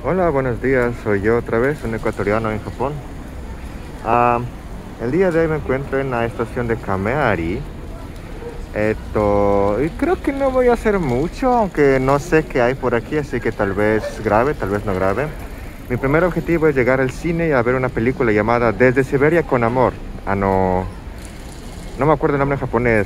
Hola, buenos días. Soy yo otra vez, un ecuatoriano en Japón. Ah, el día de hoy me encuentro en la estación de Kameari. Y creo que no voy a hacer mucho, aunque no sé qué hay por aquí, así que tal vez grabe, tal vez no grabe. Mi primer objetivo es llegar al cine y a ver una película llamada Desde Siberia con Amor. No me acuerdo el nombre en japonés.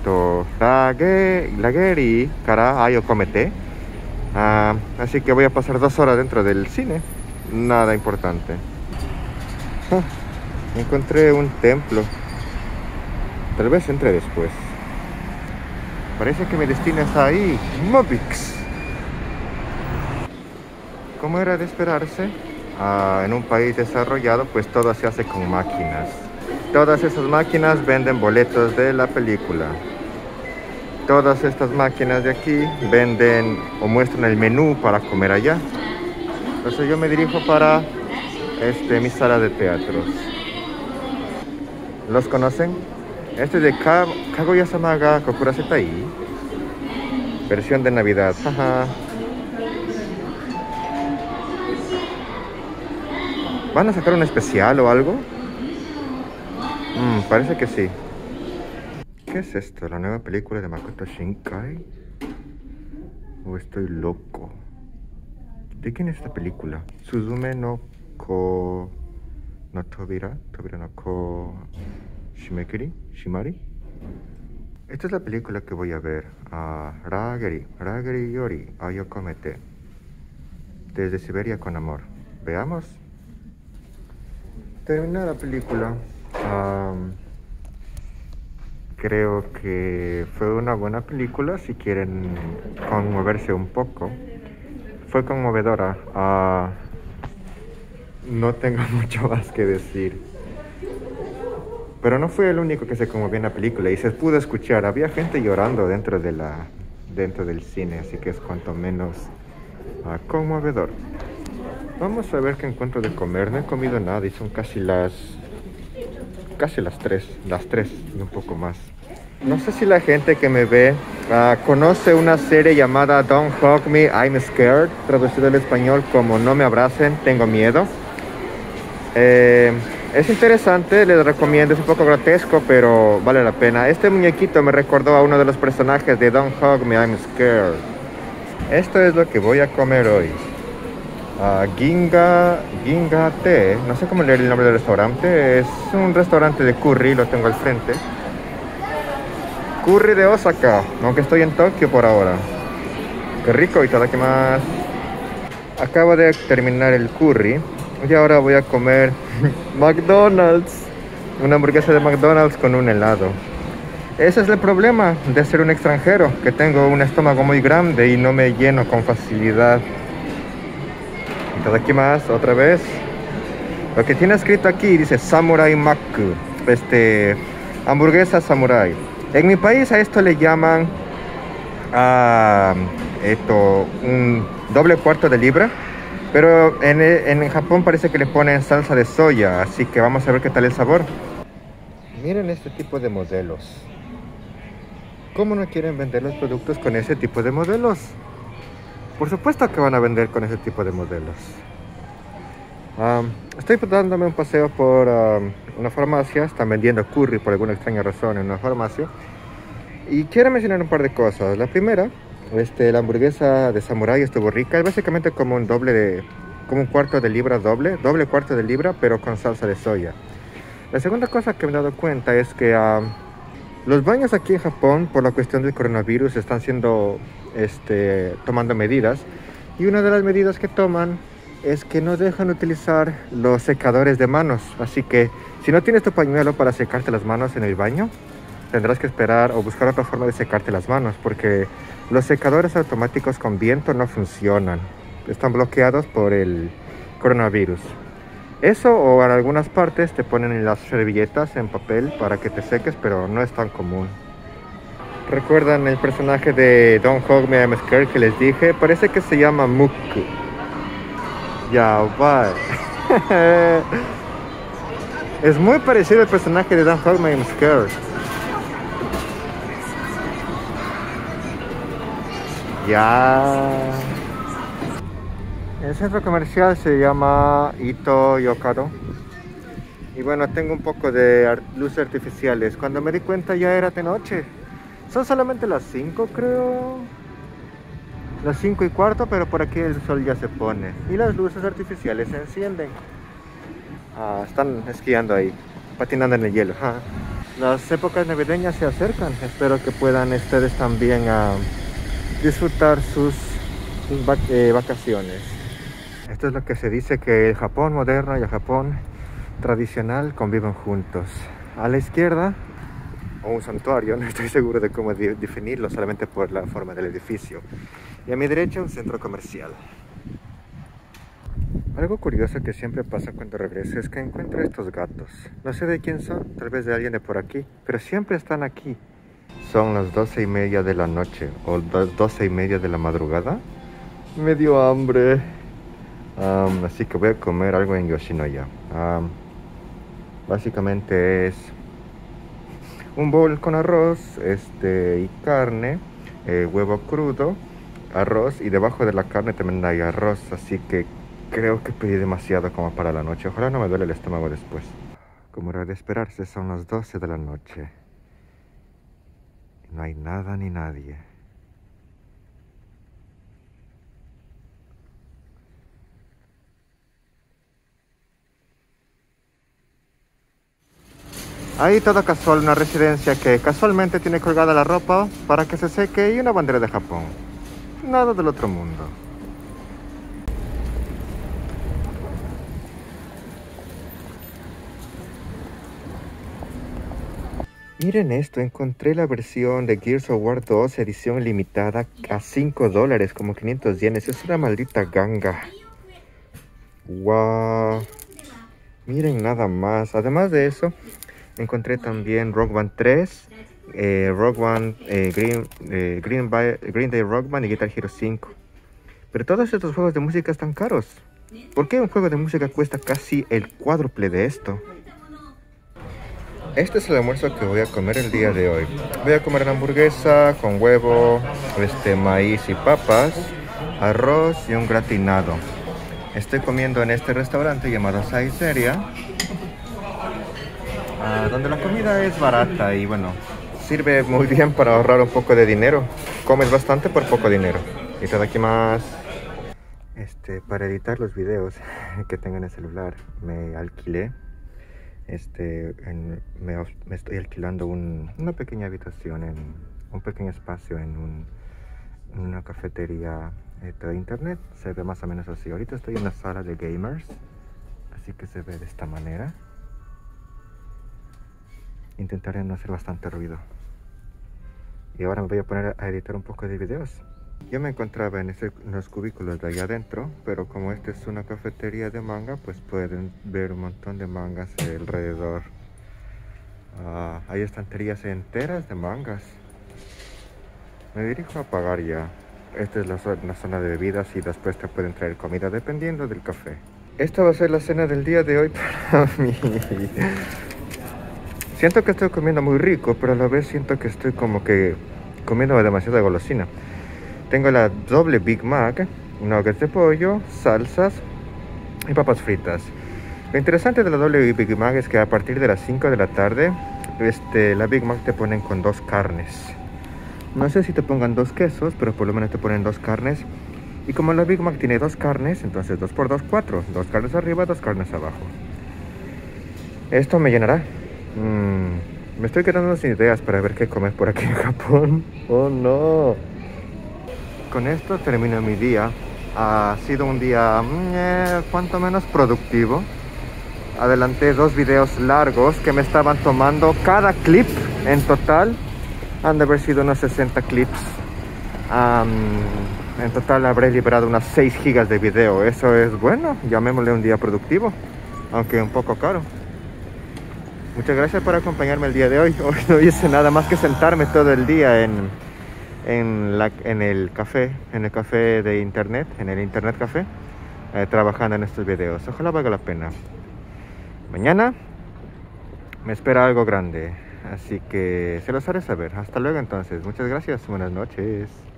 Rageri Kara Ayo Komete. Así que voy a pasar 2 horas dentro del cine. Nada importante. Ah, encontré un templo. Tal vez entre después. Parece que mi destino está ahí. Mobix. Como era de esperarse, en un país desarrollado, pues todo se hace con máquinas. Todas esas máquinas venden boletos de la película. Todas estas máquinas de aquí venden o muestran el menú para comer allá. Entonces yo me dirijo para mi sala de teatros. ¿Los conocen? Este es de Kaguya-sama ga Kokurasetai. Versión de Navidad. Jaja. ¿Van a sacar un especial o algo? Parece que sí. ¿Qué es esto? ¿La nueva película de Makoto Shinkai? ¿O estoy loco? ¿De quién es esta película? Suzume no Ko no Tobira, Tobira no Ko Shimekiri, Shimari. Esta es la película que voy a ver. Rageri Yori Ayo Komete. Desde Siberia con Amor. Veamos. Termina la película. Creo que fue una buena película si quieren conmoverse un poco. Fue conmovedora. No tengo mucho más que decir. Pero no fui el único que se conmovió en la película y se pudo escuchar. Había gente llorando dentro del cine, así que es cuanto menos conmovedor. Vamos a ver qué encuentro de comer. No he comido nada y son casi las 3 y un poco más. No sé si la gente que me ve conoce una serie llamada Don't Hug Me, I'm Scared, traducido al español como No me abracen, tengo miedo. Es interesante, les recomiendo, es un poco grotesco, pero vale la pena. Este muñequito me recordó a uno de los personajes de Don't Hug Me, I'm Scared. Esto es lo que voy a comer hoy. Ginga Te, no sé cómo leer el nombre del restaurante. Es un restaurante de curry, lo tengo al frente. Curry de Osaka, aunque estoy en Tokio por ahora. Qué rico, itadakimasu. Acabo de terminar el curry y ahora voy a comer McDonald's. Una hamburguesa de McDonald's con un helado. Ese es el problema de ser un extranjero, que tengo un estómago muy grande y no me lleno con facilidad. Itadakimasu, otra vez. Lo que tiene escrito aquí dice Samurai Mac, hamburguesa samurai. En mi país a esto le llaman un doble cuarto de libra, pero en Japón parece que le ponen salsa de soya, así que vamos a ver qué tal el sabor. Miren este tipo de modelos. ¿Cómo no quieren vender los productos con ese tipo de modelos? Por supuesto que van a vender con ese tipo de modelos. Estoy dándome un paseo por una farmacia. Están vendiendo curry por alguna extraña razón en una farmacia. Y quiero mencionar un par de cosas. La primera, la hamburguesa de samurai estuvo rica. Es básicamente como como un cuarto de libra doble cuarto de libra, pero con salsa de soya. La segunda cosa que me he dado cuenta es que los baños aquí en Japón, por la cuestión del coronavirus, están tomando medidas. Y una de las medidas que toman es que no dejan utilizar los secadores de manos. Así que si no tienes tu pañuelo para secarte las manos en el baño, tendrás que esperar o buscar otra forma de secarte las manos, porque los secadores automáticos con viento no funcionan. Están bloqueados por el coronavirus. Eso, o en algunas partes te ponen las servilletas en papel para que te seques, pero no es tan común. ¿Recuerdan el personaje de Don't Hug Me, I'm Scared que les dije? Parece que se llama Muk. Ya, va. Es muy parecido al personaje de Don't Hug Me, I'm Scared. Ya. El centro comercial se llama Ito Yokado. Y bueno, tengo un poco de luces artificiales. Cuando me di cuenta ya era de noche. Son solamente las 5 creo. Las 5:15, pero por aquí el sol ya se pone. Y las luces artificiales se encienden. Están esquiando ahí, patinando en el hielo. Las épocas navideñas se acercan. Espero que puedan ustedes también disfrutar sus vacaciones. Esto es lo que se dice, que el Japón moderno y el Japón tradicional conviven juntos. A la izquierda, un santuario, no estoy seguro de cómo definirlo, solamente por la forma del edificio. Y a mi derecha, un centro comercial. Algo curioso que siempre pasa cuando regreso es que encuentro estos gatos. No sé de quién son, tal vez de alguien de por aquí, pero siempre están aquí. Son las 12:30 de la noche o 12:30 de la madrugada. Me dio hambre. Así que voy a comer algo en Yoshinoya. Básicamente es un bol con arroz y carne, huevo crudo, arroz, y debajo de la carne también hay arroz, así que creo que pedí demasiado como para la noche. Ojalá no me duele el estómago después. Como era de esperarse, son las 12 de la noche. No hay nada ni nadie. Ahí todo casual, una residencia que casualmente tiene colgada la ropa para que se seque y una bandera de Japón. Nada del otro mundo. Miren esto, encontré la versión de Gears of War 2 edición limitada a $5, como 500 yenes. Es una maldita ganga. Wow. Miren nada más. Además de eso, encontré también Rock Band 3, Rock Band, Green Day Rock Band y Guitar Hero 5. Pero todos estos juegos de música están caros. ¿Por qué un juego de música cuesta casi el cuádruple de esto? Este es el almuerzo que voy a comer el día de hoy. Voy a comer una hamburguesa con huevo, maíz y papas, arroz y un gratinado. Estoy comiendo en este restaurante llamado Saiseria, donde la comida es barata y bueno, sirve muy bien para ahorrar un poco de dinero. Comes bastante por poco dinero. Y todo aquí más. Para editar los videos que tengo en el celular, me alquilé. Me estoy alquilando una pequeña habitación, un pequeño espacio en una cafetería de internet. Se ve más o menos así. Ahorita estoy en la sala de gamers, así que se ve de esta manera. Intentaré no hacer bastante ruido. Y ahora me voy a poner a editar un poco de videos. Yo me encontraba en los cubículos de allá adentro, pero como esta es una cafetería de manga, pues pueden ver un montón de mangas alrededor. Hay estanterías enteras de mangas. Me dirijo a pagar ya. Esta es la zona de bebidas y después te pueden traer comida dependiendo del café. Esta va a ser la cena del día de hoy para mí. Siento que estoy comiendo muy rico, pero a la vez siento que estoy como que comiendo demasiada golosina. Tengo la doble Big Mac, nuggets de pollo, salsas y papas fritas. Lo interesante de la doble Big Mac es que a partir de las 5 de la tarde, la Big Mac te ponen con 2 carnes. No sé si te pongan 2 quesos, pero por lo menos te ponen 2 carnes. Y como la Big Mac tiene 2 carnes, entonces 2 por 2, 4. 2 carnes arriba, 2 carnes abajo. Esto me llenará. Me estoy quedando sin ideas para ver qué comer por aquí en Japón. Oh no. Con esto termino mi día. Ha sido un día cuanto menos productivo. Adelanté 2 videos largos que me estaban tomando. Cada clip en total han de haber sido unos 60 clips. En total habré liberado unas 6 gigas de video. Eso es bueno, llamémosle un día productivo, aunque un poco caro. Muchas gracias por acompañarme el día de hoy. Hoy no hice nada más que sentarme todo el día en el café de internet, en el internet café, trabajando en estos videos. Ojalá valga la pena. Mañana me espera algo grande, así que se los haré saber. Hasta luego entonces. Muchas gracias. Buenas noches.